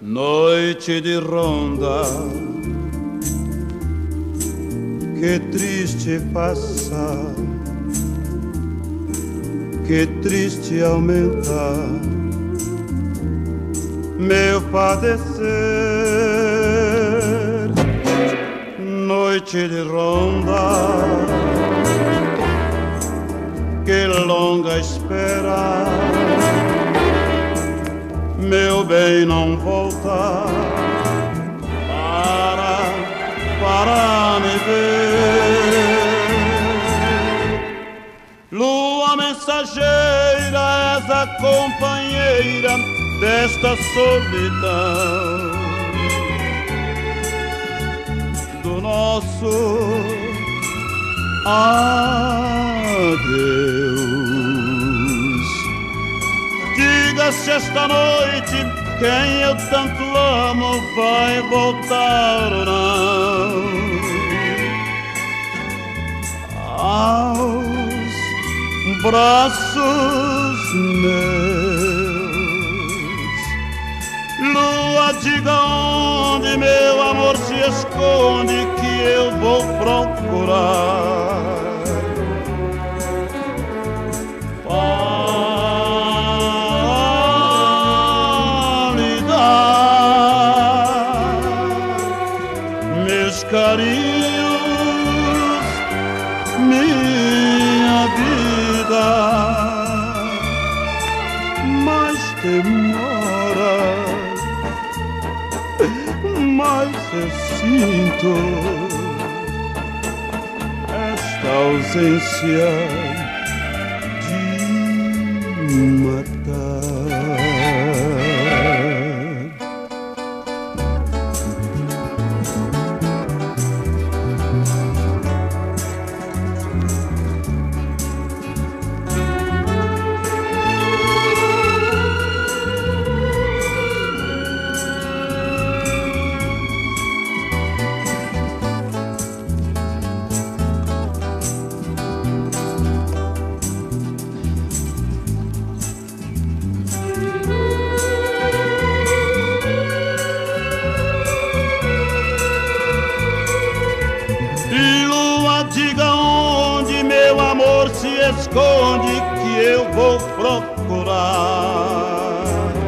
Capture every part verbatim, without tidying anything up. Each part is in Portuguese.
Noite de ronda, que triste passar, que triste aumentar meu padecer. Noite de ronda, que longa espera, meu bem não volta para, para me ver. Lua mensageira, és a companheira desta solidão, do nosso adeus. Diga se esta noite quem eu tanto amo vai voltar ou não aos braços meus. Lua, diga onde meu amor se esconde, que eu vou procurar. Carinhos, minha vida, mais demora, mais eu sinto esta ausência de matar. Esconde que eu vou procurar.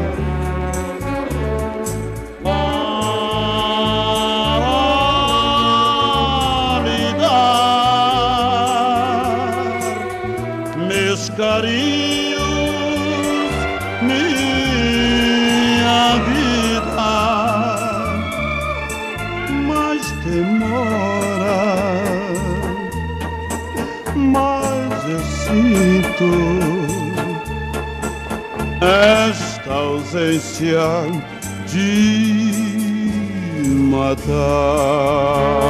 Para lhe dar meus carinhos, minha vida, mas demora, mas eu sinto esta ausência de matar.